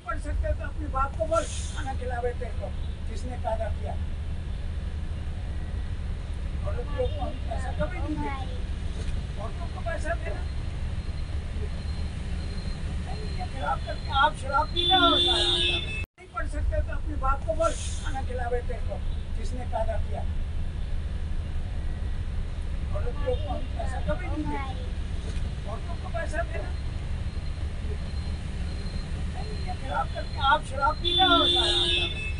पढ़ सकते तो अपनी बात को बोल, खाना खिलावे तेरे को किसने पैदा किया। औरत लोग को हम पैसा कभी नहीं देते, औरतों को पैसा देना नहीं, खराब करके आप शराब पी रहे हो। नहीं पढ़ सकते तो अपनी बात को बोल, खाना खिलावे तेरे को किसने पैदा किया। औरत लोग को हम पैसा कभी नहीं देते, औरतों को पैसा देना नहीं, खराब करके आप शराब पी रहे हो।